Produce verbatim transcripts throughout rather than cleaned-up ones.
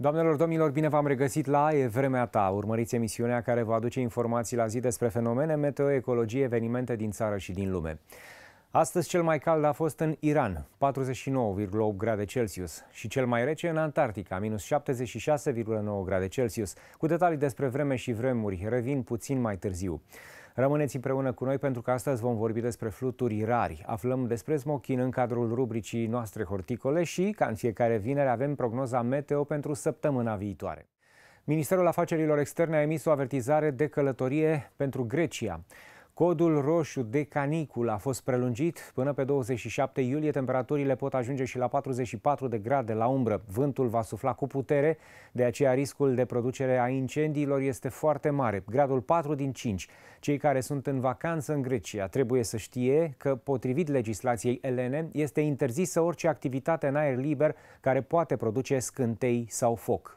Doamnelor, domnilor, bine v-am regăsit la E Vremea Ta. Urmăriți emisiunea care vă aduce informații la zi despre fenomene, meteo, ecologie, evenimente din țară și din lume. Astăzi cel mai cald a fost în Iran, patruzeci și nouă virgulă opt grade Celsius, și cel mai rece în Antarctica, minus șaptezeci și șase virgulă nouă grade Celsius. Cu detalii despre vreme și vremuri revin puțin mai târziu. Rămâneți împreună cu noi pentru că astăzi vom vorbi despre fluturi rari. Aflăm despre smochin în cadrul rubricii noastre horticole și, ca în fiecare vineri, avem prognoza meteo pentru săptămâna viitoare. Ministerul Afacerilor Externe a emis o avertizare de călătorie pentru Grecia. Codul roșu de caniculă a fost prelungit până pe douăzeci și șapte iulie. Temperaturile pot ajunge și la patruzeci și patru de grade la umbră. Vântul va sufla cu putere, de aceea riscul de producere a incendiilor este foarte mare. Gradul patru din cinci. Cei care sunt în vacanță în Grecia trebuie să știe că, potrivit legislației elene, este interzisă orice activitate în aer liber care poate produce scântei sau foc.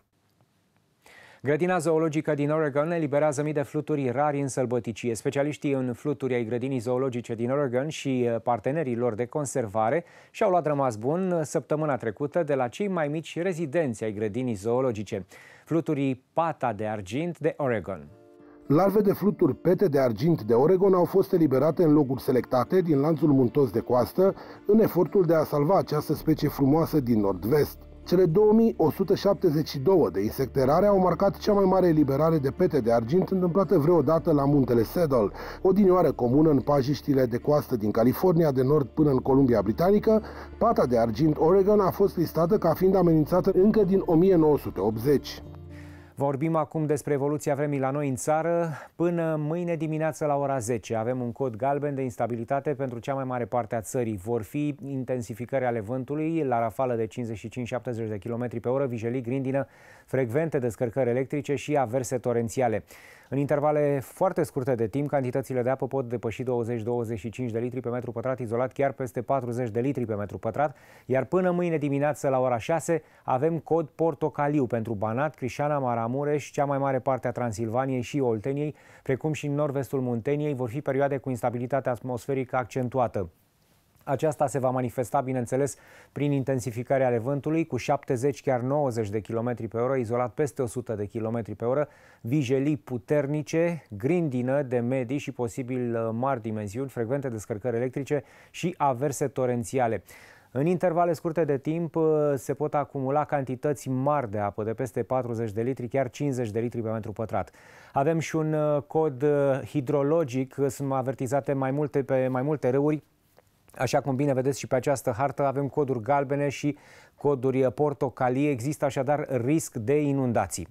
Grădina zoologică din Oregon eliberează mii de fluturi rari în sălbăticie. Specialiștii în fluturi ai grădinii zoologice din Oregon și partenerii lor de conservare și-au luat rămas bun săptămâna trecută de la cei mai mici rezidenți ai grădinii zoologice, fluturii pata de argint de Oregon. Larve de fluturi pete de argint de Oregon au fost eliberate în locuri selectate din lanțul muntos de coastă în efortul de a salva această specie frumoasă din nord-vest. Cele două mii o sută șaptezeci și doi de insecte rare au marcat cea mai mare eliberare de pete de argint întâmplată vreodată la muntele Saddle, odinioară comună în pajiștile de coastă din California de nord până în Columbia Britanică. Pata de argint Oregon a fost listată ca fiind amenințată încă din o mie nouă sute optzeci. Vorbim acum despre evoluția vremii la noi în țară. Până mâine dimineață la ora zece avem un cod galben de instabilitate pentru cea mai mare parte a țării. Vor fi intensificări ale vântului la rafală de cincizeci și cinci șaptezeci de km pe oră, vijelii, grindină, frecvente descărcări electrice și averse torențiale. În intervale foarte scurte de timp, cantitățile de apă pot depăși douăzeci douăzeci și cinci de litri pe metru pătrat, izolat chiar peste patruzeci de litri pe metru pătrat, iar până mâine dimineață la ora șase avem cod portocaliu pentru Banat, Crișana, Maramureș, cea mai mare parte a Transilvaniei și Olteniei, precum și în nord-vestul Munteniei. Vor fi perioade cu instabilitate atmosferică accentuată. Aceasta se va manifesta, bineînțeles, prin intensificare ale vântului cu șaptezeci, chiar nouăzeci de km pe oră, izolat peste o sută de km pe oră, vijelii puternice, grindină de medii și posibil mari dimensiuni, frecvente descărcări electrice și averse torențiale. În intervale scurte de timp se pot acumula cantități mari de apă, de peste patruzeci de litri, chiar cincizeci de litri pe metru pătrat. Avem și un cod hidrologic, sunt avertizate mai multe, pe mai multe râuri. Așa cum bine vedeți și pe această hartă, avem coduri galbene și coduri portocalii. Există așadar risc de inundații.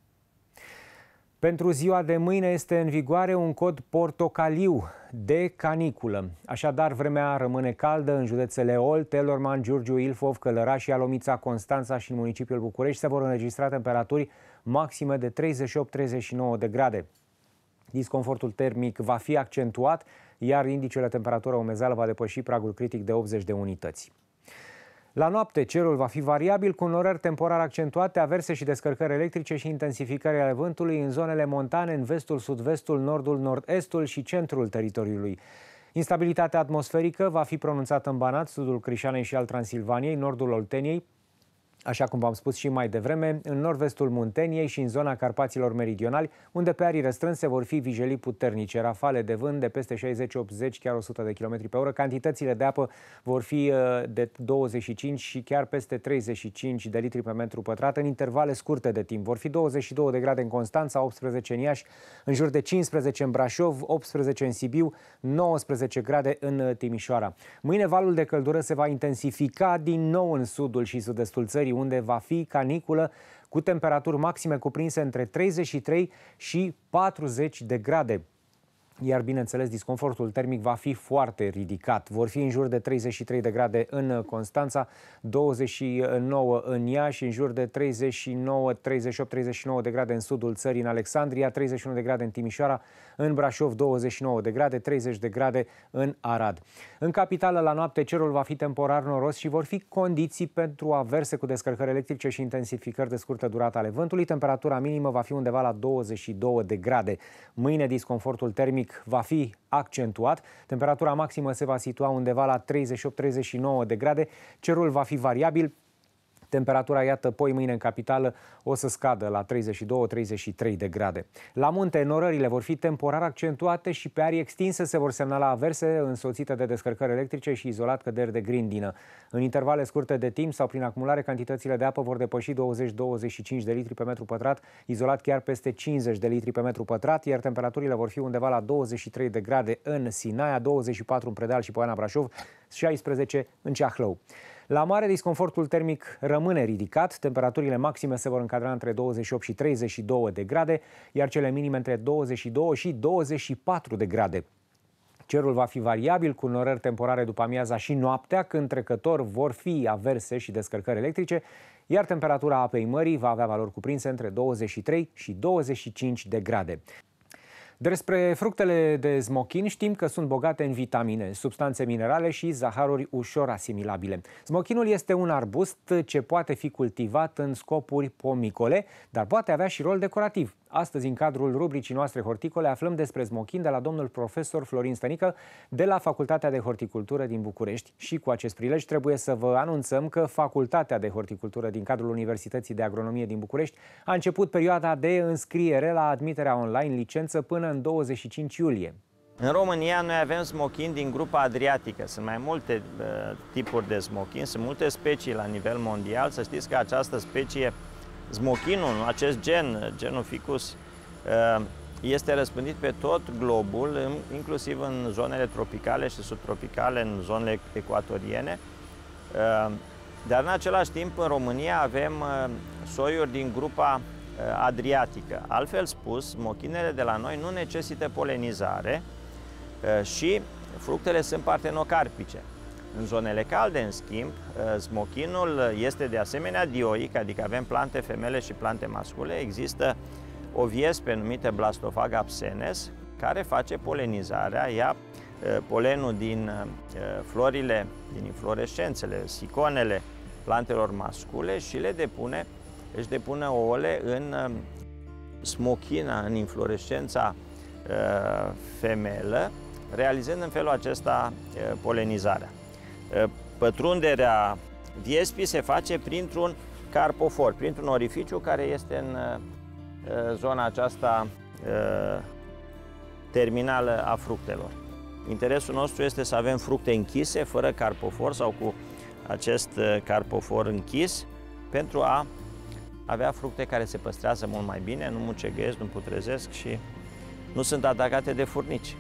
Pentru ziua de mâine este în vigoare un cod portocaliu de caniculă. Așadar, vremea rămâne caldă în județele Olt, Telorman, Giurgiu, Ilfov, Călăraș, Ialomița, Constanța și în municipiul București se vor înregistra temperaturi maxime de treizeci și opt treizeci și nouă de grade. Disconfortul termic va fi accentuat, iar indicele temperatură umezeală va depăși pragul critic de optzeci de unități. La noapte, cerul va fi variabil, cu norări temporar accentuate, averse și descărcări electrice și intensificări ale vântului în zonele montane, în vestul, sud-vestul, nordul, nord-estul și centrul teritoriului. Instabilitatea atmosferică va fi pronunțată în Banat, sudul Crișanei și al Transilvaniei, nordul Olteniei, așa cum v-am spus și mai devreme, în nord-vestul Munteniei și în zona Carpaților Meridionali, unde pe arii restrânse vor fi vijelii puternice, rafale de vânt de peste șaizeci optzeci, chiar o sută de km pe oră. Cantitățile de apă vor fi de douăzeci și cinci și chiar peste treizeci și cinci de litri pe metru pătrat în intervale scurte de timp. Vor fi douăzeci și două de grade în Constanța, optsprezece în Iași, în jur de cincisprezece în Brașov, optsprezece în Sibiu, nouăsprezece grade în Timișoara. Mâine valul de căldură se va intensifica din nou în sudul și sud-estul țării, unde va fi caniculă cu temperaturi maxime cuprinse între treizeci și trei și patruzeci de grade. Iar, bineînțeles, disconfortul termic va fi foarte ridicat. Vor fi în jur de treizeci și trei de grade în Constanța, douăzeci și nouă în Iași, în jur de treizeci și nouă, treizeci și opt, treizeci și nouă de grade în sudul țării, în Alexandria, treizeci și unu de grade în Timișoara, în Brașov douăzeci și nouă de grade, treizeci de grade în Arad. În capitală, la noapte, cerul va fi temporar noros și vor fi condiții pentru averse cu descărcări electrice și intensificări de scurtă durată ale vântului. Temperatura minimă va fi undeva la douăzeci și două de grade. Mâine, disconfortul termic va fi accentuat. Temperatura maximă se va situa undeva la treizeci și opt treizeci și nouă de grade. Cerul va fi variabil, Temperatura, iată, poi mâine în capitală o să scadă la treizeci și două treizeci și trei de grade. La munte, norările vor fi temporar accentuate și pe arii extinse se vor semnala averse însoțite de descărcări electrice și izolat căderi de grindină. În intervale scurte de timp sau prin acumulare, cantitățile de apă vor depăși douăzeci douăzeci și cinci de litri pe metru pătrat, izolat chiar peste cincizeci de litri pe metru pătrat, iar temperaturile vor fi undeva la douăzeci și trei de grade în Sinaia, douăzeci și patru în Predeal și Poiana Brașov, șaisprezece în Ceahlău. La mare, disconfortul termic rămâne ridicat, temperaturile maxime se vor încadra între douăzeci și opt și treizeci și două de grade, iar cele minime între douăzeci și doi și douăzeci și patru de grade. Cerul va fi variabil, cu norări temporare după amiaza și noaptea, când trecător vor fi averse și descărcări electrice, iar temperatura apei mării va avea valori cuprinse între douăzeci și trei și douăzeci și cinci de grade. Despre fructele de smochin știm că sunt bogate în vitamine, substanțe minerale și zaharuri ușor asimilabile. Smochinul este un arbust ce poate fi cultivat în scopuri pomicole, dar poate avea și rol decorativ. Astăzi, în cadrul rubricii noastre horticole, aflăm despre smochin de la domnul profesor Florin Stănică de la Facultatea de Horticultură din București. Și cu acest prilej trebuie să vă anunțăm că Facultatea de Horticultură din cadrul Universității de Agronomie din București a început perioada de înscriere la admiterea online licență până în douăzeci și cinci iulie. În România noi avem smochin din grupa adriatică. Sunt mai multe uh, tipuri de smochin, sunt multe specii la nivel mondial. Să știți că această specie, smochinul, acest gen, genul ficus, uh, este răspândit pe tot globul, inclusiv în zonele tropicale și subtropicale, în zonele ecuatoriene. Uh, dar în același timp, în România avem uh, soiuri din grupa adriatică. Altfel spus, smochinele de la noi nu necesită polenizare și fructele sunt partenocarpice. În zonele calde, în schimb, smochinul este de asemenea dioic, adică avem plante femele și plante mascule. Există o viespă numită Blastophaga absenes, care face polenizarea, ia polenul din florile, din inflorescențele, siconele plantelor mascule și le depune își depune ouăle în smochina, în inflorescența uh, femelă, realizând în felul acesta uh, polenizarea. Uh, pătrunderea viespii se face printr-un carpofor, printr-un orificiu care este în uh, zona aceasta uh, terminală a fructelor. Interesul nostru este să avem fructe închise, fără carpofor sau cu acest uh, carpofor închis, pentru a avea fructe care se păstrează mult mai bine, nu mucegăiesc, nu putrezesc și nu sunt atacate de furnici.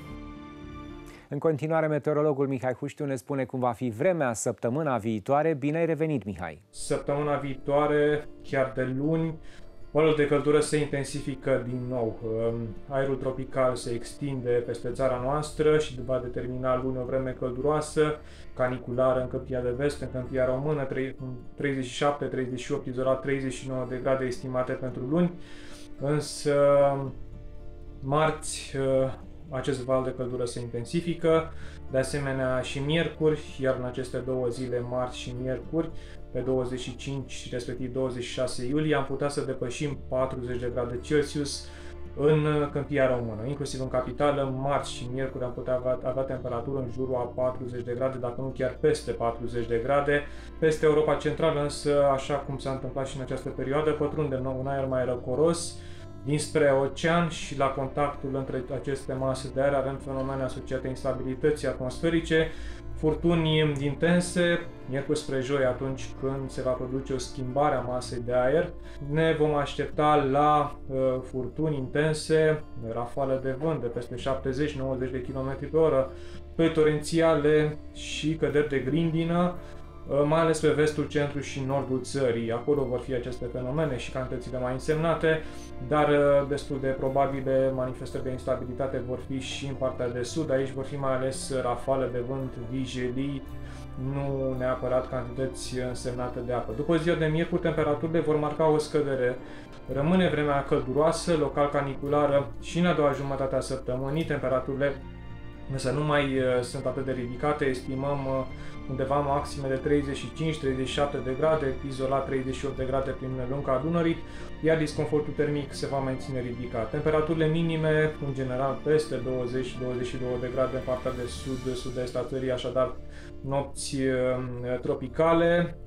În continuare, meteorologul Mihai Huștiu ne spune cum va fi vremea săptămâna viitoare. Bine ai revenit, Mihai! Săptămâna viitoare, chiar de luni, valul de căldură se intensifică din nou. Aerul tropical se extinde peste țara noastră și va determina luni o vreme călduroasă, caniculară în Câmpia de Vest, în Câmpia Română, treizeci și șapte treizeci și opt, izolat treizeci și nouă de grade estimate pentru luni. Însă, marți, acest val de căldură se intensifică, de asemenea și miercuri, iar în aceste două zile, marți și miercuri, pe douăzeci și cinci, respectiv douăzeci și șase iulie, am putea să depășim patruzeci de grade Celsius în Câmpia Română, inclusiv în capitală. Marți și miercuri am putea avea, avea temperatură în jurul a patruzeci de grade, dacă nu chiar peste patruzeci de grade. Peste Europa Centrală, însă, așa cum s-a întâmplat și în această perioadă, pătrunde un aer mai răcoros dinspre ocean și la contactul între aceste mase de aer avem fenomene asociate instabilității atmosferice, furtuni intense, miercuri spre joi, atunci când se va produce o schimbare a masei de aer. Ne vom aștepta la uh, furtuni intense, rafale de vânt de peste șaptezeci nouăzeci de kilometri pe oră, pe torențiale și căderi de grindină, mai ales pe vestul, centrul și nordul țării. Acolo vor fi aceste fenomene și cantitățile mai însemnate, dar destul de probabile manifestări de instabilitate vor fi și în partea de sud. Aici vor fi mai ales rafale de vânt, vijelii, nu neapărat cantități însemnate de apă. După ziua de miercuri, temperaturile vor marca o scădere. Rămâne vremea călduroasă, local caniculară și în a doua jumătate a săptămânii. Temperaturile însă nu mai uh, sunt atât de ridicate, estimăm uh, undeva maxime de treizeci și cinci treizeci și șapte de grade, izolat treizeci și opt de grade prin lunga Dunării, iar disconfortul termic se va menține ridicat. Temperaturile minime, în general, peste douăzeci douăzeci și două de grade în partea de sud, sud-est a țării, așadar nopți uh, tropicale,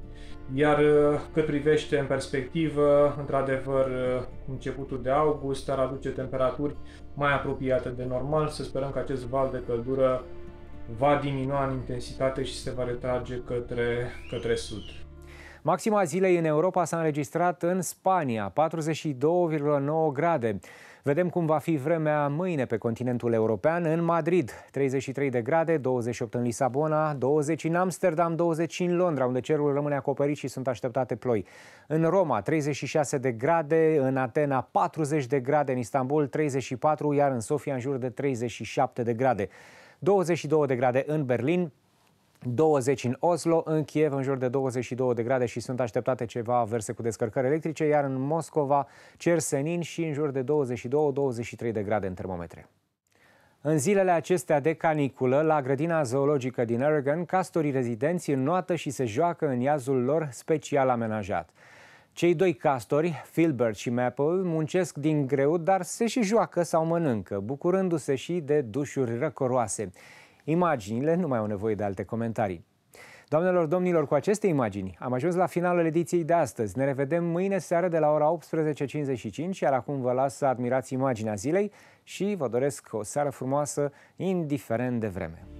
Iar cât privește în perspectivă, într-adevăr, începutul de august ar aduce temperaturi mai apropiate de normal. Să sperăm că acest val de căldură va diminua în intensitate și se va retrage către, către sud. Maxima zilei în Europa s-a înregistrat în Spania, patruzeci și două virgulă nouă grade. Vedem cum va fi vremea mâine pe continentul european. În Madrid, treizeci și trei de grade, douăzeci și opt în Lisabona, douăzeci în Amsterdam, douăzeci în Londra, unde cerul rămâne acoperit și sunt așteptate ploi. În Roma, treizeci și șase de grade, în Atena, patruzeci de grade, în Istanbul, treizeci și patru, iar în Sofia, în jur de treizeci și șapte de grade. douăzeci și două de grade în Berlin, douăzeci în Oslo, în Kiev în jur de douăzeci și două de grade și sunt așteptate ceva averse cu descărcări electrice, iar în Moscova cer senin și în jur de douăzeci și două douăzeci și trei de grade în termometre. În zilele acestea de caniculă, la grădina zoologică din Oregon, castorii rezidenți înnoată și se joacă în iazul lor special amenajat. Cei doi castori, Filbert și Maple, muncesc din greu, dar se și joacă sau mănâncă, bucurându-se și de dușuri răcoroase. Imaginile nu mai au nevoie de alte comentarii. Doamnelor, domnilor, cu aceste imagini am ajuns la finalul ediției de astăzi. Ne revedem mâine seară de la ora optsprezece cincizeci și cinci, iar acum vă las să admirați imaginea zilei și vă doresc o seară frumoasă, indiferent de vreme.